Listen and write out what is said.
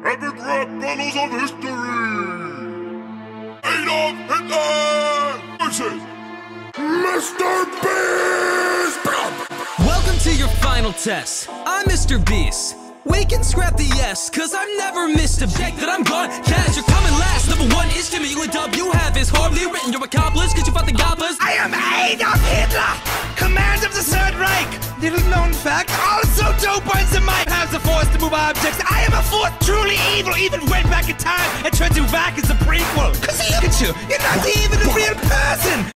Epic rap battles of history! Adolf Hitler versus MrBeast! Welcome to your final test. I'm MrBeast. We can scrap the S, cause I've never missed a beat. That I'm gone, cash, you're coming last. Number one is Jimmy, the dub you have is hardly written. You're accomplished, cause you fought the gobblers. I am Adolf Hitler, command of the Third Reich. Little known fact, also dope ones in my has the force to move objects. I am a force truly evil, even went back in time and turned you back as a prequel. Cause look at you, you're not even a real person.